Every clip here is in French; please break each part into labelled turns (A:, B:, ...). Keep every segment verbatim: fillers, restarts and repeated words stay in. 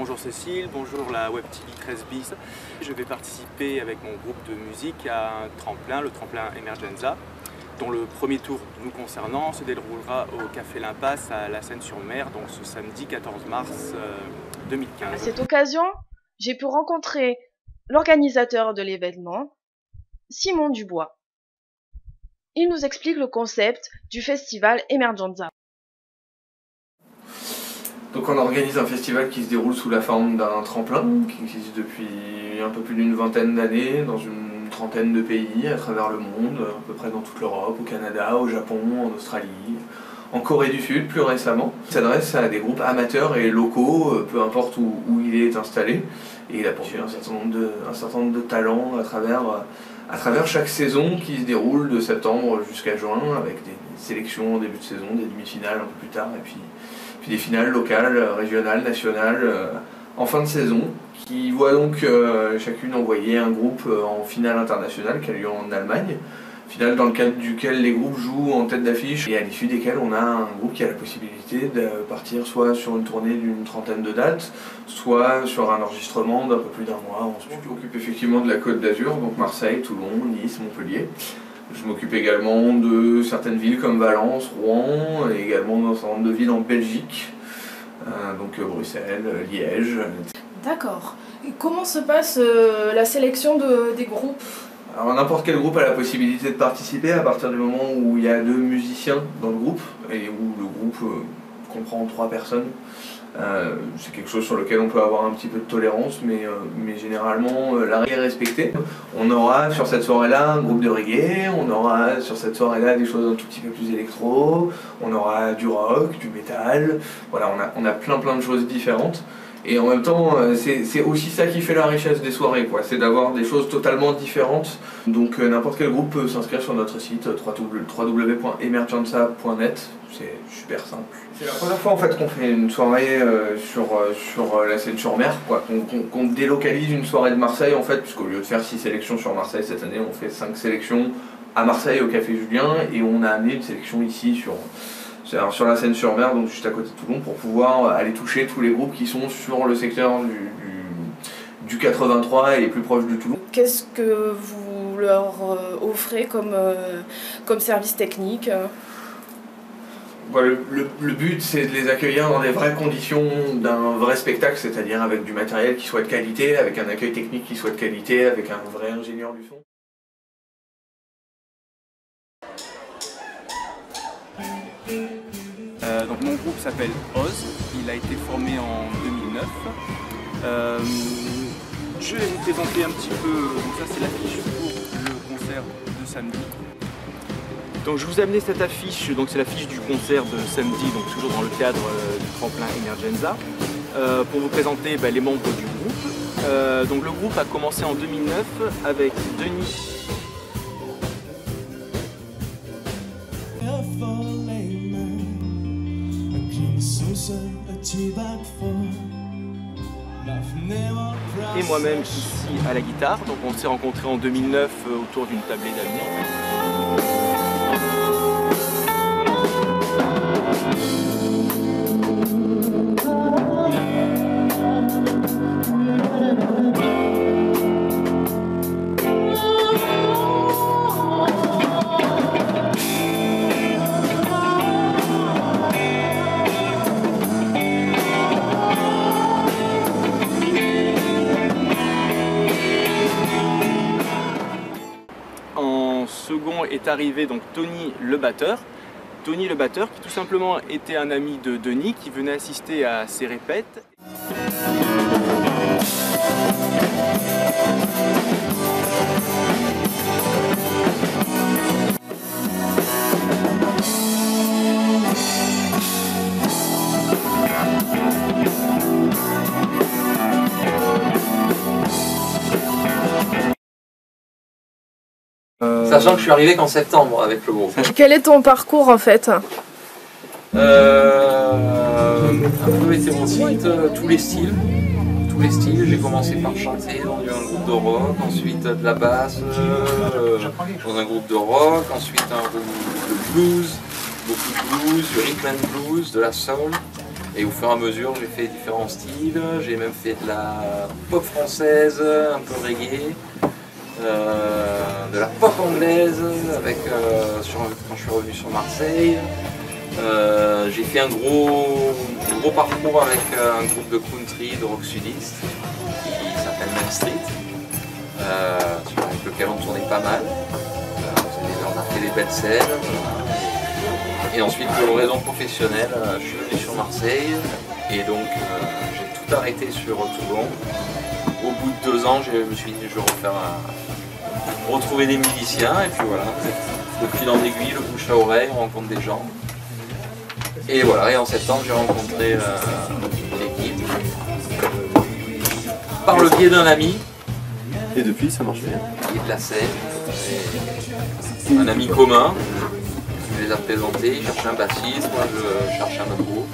A: bonjour Cécile, bonjour la Web T V treize bis. Je vais participer avec mon groupe de musique à un tremplin, le tremplin Emergenza, dont le premier tour nous concernant se déroulera au Café L'Impasse à La Seyne-sur-Mer, donc ce samedi quatorze mars deux mille quinze.
B: À cette occasion, j'ai pu rencontrer l'organisateur de l'événement, Simon Dubois. Il nous explique le concept du festival Emergenza.
C: Donc on organise un festival qui se déroule sous la forme d'un tremplin qui existe depuis un peu plus d'une vingtaine d'années dans une trentaine de pays à travers le monde, à peu près dans toute l'Europe, au Canada, au Japon, en Australie, en Corée du Sud plus récemment. Il s'adresse à des groupes amateurs et locaux, peu importe où, où il est installé, et il a poursuivi un certain nombre de, un certain nombre de talents à travers, à travers chaque saison qui se déroule de septembre jusqu'à juin avec des sélections au début de saison, des demi-finales un peu plus tard et puis puis des finales locales, régionales, nationales euh, en fin de saison, qui voient donc euh, chacune envoyer un groupe euh, en finale internationale qui a lieu en Allemagne, finale dans le cadre duquel les groupes jouent en tête d'affiche et à l'issue desquels on a un groupe qui a la possibilité de partir soit sur une tournée d'une trentaine de dates, soit sur un enregistrement d'un peu plus d'un mois en studio. Je m'occupe effectivement de la Côte d'Azur, donc Marseille, Toulon, Nice, Montpellier. Je m'occupe également de certaines villes comme Valence, Rouen, et également d'un certain nombre de villes en Belgique, euh, donc Bruxelles, Liège.
D: D'accord. Et comment se passe euh, la sélection de, des groupes?
C: Alors n'importe quel groupe a la possibilité de participer à partir du moment où il y a deux musiciens dans le groupe, et où le groupe euh, comprend trois personnes. Euh, c'est quelque chose sur lequel on peut avoir un petit peu de tolérance, mais, euh, mais généralement euh, la règle est respectée. On aura sur cette soirée-là un groupe de reggae, on aura sur cette soirée-là des choses un tout petit peu plus électro, on aura du rock, du métal, voilà, on a, on a plein plein de choses différentes. Et en même temps, euh, c'est aussi ça qui fait la richesse des soirées, quoi. C'est d'avoir des choses totalement différentes. Donc euh, n'importe quel groupe peut s'inscrire sur notre site w w w point emergenza point net, c'est super simple. C'est la première fois en fait qu'on fait une soirée euh, sur, euh, sur euh, la Seyne-sur-Mer, quoi. Qu'on qu'on, qu'on délocalise une soirée de Marseille en fait, puisqu'au lieu de faire six sélections sur Marseille cette année, on fait cinq sélections à Marseille au Café Julien, et on a amené une sélection ici sur... sur la Seyne-sur-Mer, donc juste à côté de Toulon, pour pouvoir aller toucher tous les groupes qui sont sur le secteur du, du, du quatre-vingt-trois et les plus proches de Toulon.
D: Qu'est-ce que vous leur offrez comme, euh, comme service technique?
C: Voilà, le, le, le but, c'est de les accueillir dans des vraies conditions d'un vrai spectacle, c'est-à-dire avec du matériel qui soit de qualité, avec un accueil technique qui soit de qualité, avec un vrai ingénieur du son.
A: Euh, donc mon groupe s'appelle Oz, il a été formé en deux mille neuf. Euh, je vais vous présenter un petit peu, donc ça c'est l'affiche pour le concert de samedi. Donc je vous ai amené cette affiche, donc c'est l'affiche du concert de samedi, donc toujours dans le cadre euh, du tremplin Emergenza, euh, pour vous présenter bah, les membres du groupe. Euh, donc le groupe a commencé en deux mille neuf avec Denis. Et moi-même ici à la guitare, donc on s'est rencontrés en deux mille neuf euh, autour d'une tablée d'amis. En second est arrivé donc Tony le batteur. Tony le batteur qui tout simplement était un ami de Denis qui venait assister à ses répètes.
E: Sachant que je suis arrivé qu'en septembre avec le groupe.
D: Quel est ton parcours en fait?
E: Euh, un peu hétéroclite, euh, tous les styles. Tous les styles. J'ai commencé par chanter dans un groupe de rock, ensuite de la basse, euh, dans un groupe de rock, ensuite un groupe de blues, beaucoup de blues, du rhythm and blues, de la soul. Et au fur et à mesure, j'ai fait différents styles. J'ai même fait de la pop française, un peu reggae, euh, de la pop anglaise, avec, euh, sur, quand je suis revenu sur Marseille. Euh, j'ai fait un gros, un gros parcours avec euh, un groupe de country, de rock sudiste, qui s'appelle Main Street, euh, avec lequel on tournait pas mal. Euh, on a fait des belles scènes. Et ensuite, pour raison professionnelle, euh, je suis venu sur Marseille et donc euh, j'ai tout arrêté sur Toulon. Au bout de deux ans, je me suis dit je vais refaire un... retrouver des musiciens et puis voilà, de fil en aiguille, le bouche à oreille, on rencontre des gens. Et voilà, et en septembre, j'ai rencontré euh, l'équipe par le biais d'un ami.
F: Et depuis, ça marche bien.
E: Qui est de la Seine, et un ami commun. Je les ai présentés, il cherchait un bassiste, moi je cherchais un autre groupe.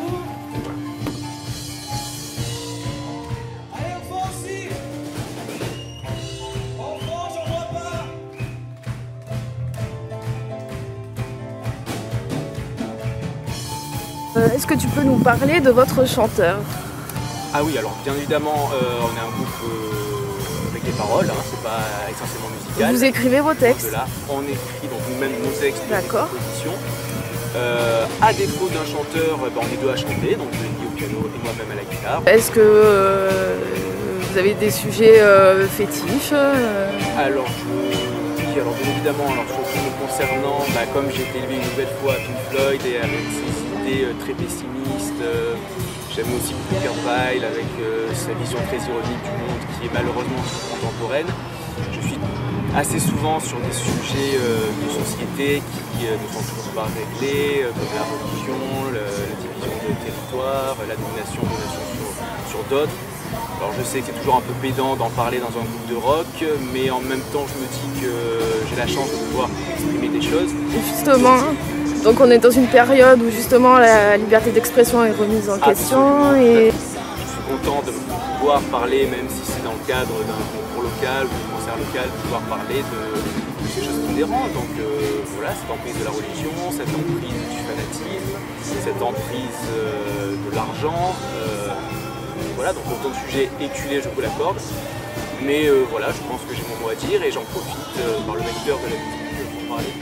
B: Euh, Est-ce que tu peux nous parler de votre chanteur?
A: Ah oui, alors bien évidemment, euh, on est un groupe euh, avec des paroles, hein, c'est pas essentiellement musical.
B: Vous écrivez vos textes?
A: De là, on écrit donc nous-mêmes nos textes, nos
B: D'accord.
A: compositions. Euh, à défaut d'un chanteur, ben, on est deux à chanter, donc je dis au piano et moi-même à la guitare.
B: Est-ce que euh, vous avez des sujets euh, fétiches euh...
A: Alors, je... oui, alors bien évidemment, alors, surtout me concernant, bah, comme j'ai été élevé une nouvelle fois à Pink Floyd et avec ses idées euh, très pessimistes, euh, j'aime aussi beaucoup Kurt Weill avec euh, sa vision très ironique du monde qui est malheureusement contemporaine. Je suis assez souvent sur des sujets euh, de société qui euh, ne sont toujours pas réglés, euh, comme la religion, le, la division de territoire, la domination des nations sur, sur d'autres. Alors je sais que c'est toujours un peu pédant d'en parler dans un groupe de rock, mais en même temps je me dis que j'ai la chance de pouvoir exprimer des choses.
B: Justement, donc on est dans une période où justement la liberté d'expression est remise en question. Et...
A: Je suis content de pouvoir parler, même si c'est dans le cadre d'un concours local ou d'un concert local, de pouvoir parler de, de ces choses qui me dérangent. Donc euh, voilà, cette emprise de la religion, cette emprise du fanatisme, cette emprise euh, de l'argent. Euh, Voilà, donc autant de sujets éculés, je vous l'accorde. Mais euh, voilà, je pense que j'ai mon mot à dire et j'en profite euh, par le vecteur de la musique pour parler.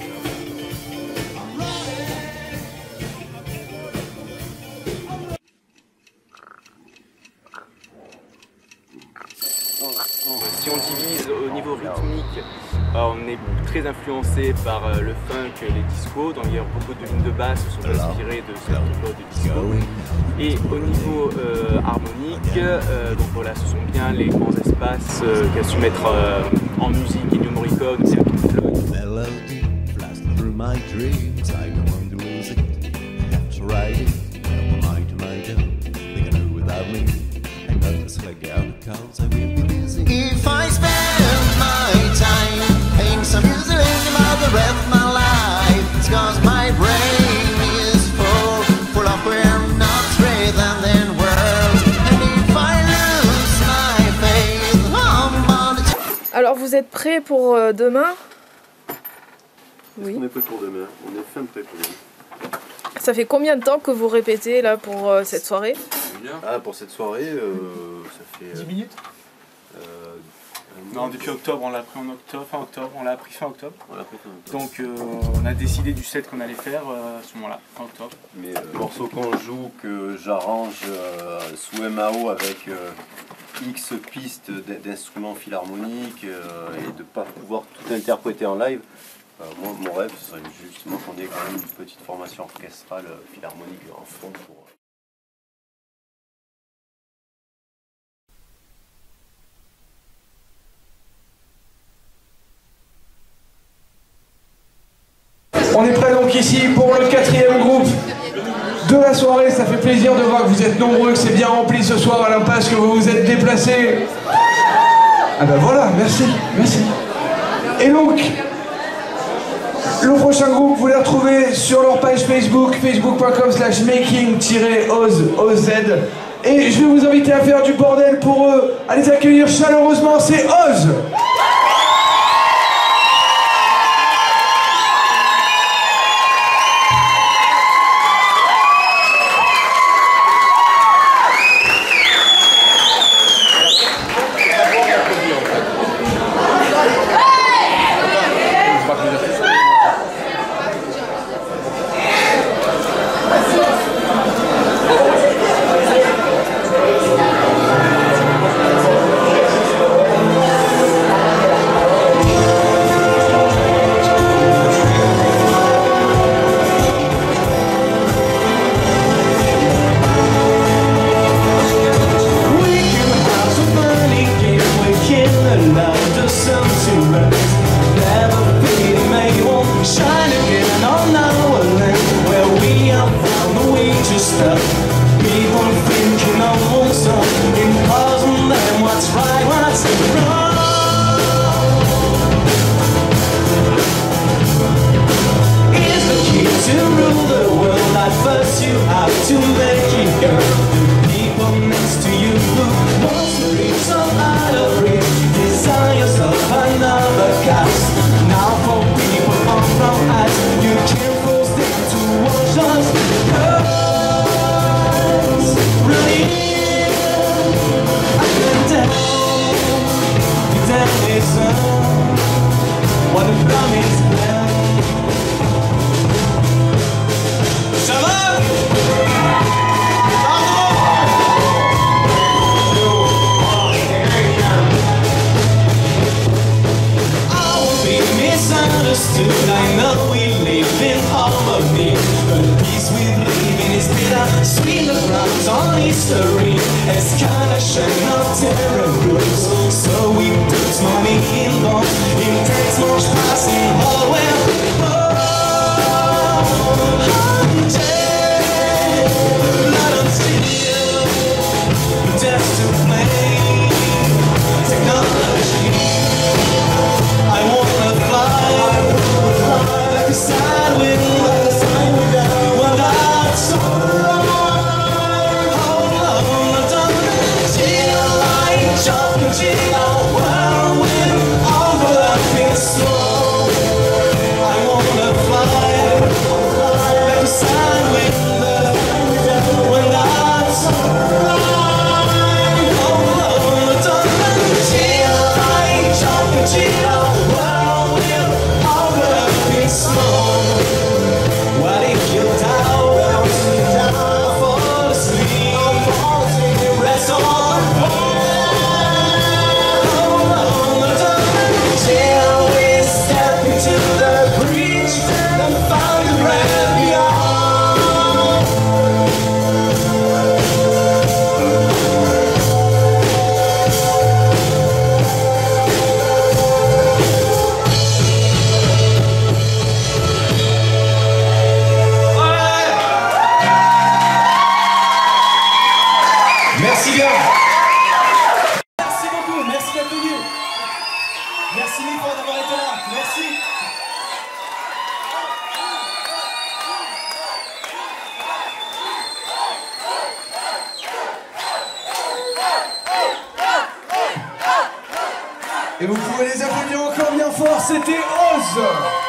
A: Si on divise au niveau rythmique, on est très influencé par le funk, les discos. Donc il y a beaucoup de lignes de basse qui sont inspirées de cette époque de disco. Et au niveau euh, harmonique, euh, donc voilà, ce sont bien les grands espaces euh, qu'a su mettre euh, en musique Ennio Morricone, c'est Pink Floyd.
G: If I spend my time paying some music about the rest of my life, it's cause my brain is full, full of we're not straight and then world. And if I lose my faith, I'm on the...
B: Alors vous êtes prêts pour euh, demain? Oui.
F: On est prêt pour demain, on est fin prêt pour demain.
B: Ça fait combien de temps que vous répétez là pour euh, cette soirée?
F: Ah, pour cette soirée, euh, ça fait... Euh,
A: dix minutes
F: euh,
A: Non, depuis octobre, on l'a pris en octobre, fin octobre, on l'a appris fin octobre.
F: On l'a pris fin octobre.
A: Donc euh, on a décidé du set qu'on allait faire euh, à ce moment-là, fin octobre.
F: Mais euh, le morceau qu'on joue, que j'arrange euh, sous M A O avec euh, X pistes d'instruments philharmoniques euh, et de ne pas pouvoir tout interpréter en live, euh, moi, mon rêve, ce serait justement qu'on ait quand même une petite formation orchestrale euh, philharmonique en fond pour...
H: On est prêt donc ici pour le quatrième groupe de la soirée. Ça fait plaisir de voir que vous êtes nombreux, que c'est bien rempli ce soir à l'Impasse, que vous vous êtes déplacés. Ah ben voilà, merci, merci. Et donc, le prochain groupe, vous les retrouvez sur leur page Facebook, facebook point com slash making-oz. Et je vais vous inviter à faire du bordel pour eux, à les accueillir chaleureusement, c'est Oz.
G: ocean of terror and blues. So we put money in bombs, in tanks, much passing all well. Not on studio, just to play technology. I wanna fly like a side wind, without sorrow. Hold on, I don't till I jump into the whirlwind over the big slow. I wanna fly like a side wind, without sorrow. Hold on, I don't till I jump into the whirlwind over the big slow. What if you doubt? Fall asleep, rest on till we step into the breach and find the red beyond. Merci bien. Merci beaucoup, merci d'être venu. Merci mille fois d'avoir été là. Merci.
H: Et vous pouvez les applaudir encore bien fort, c'était Oz.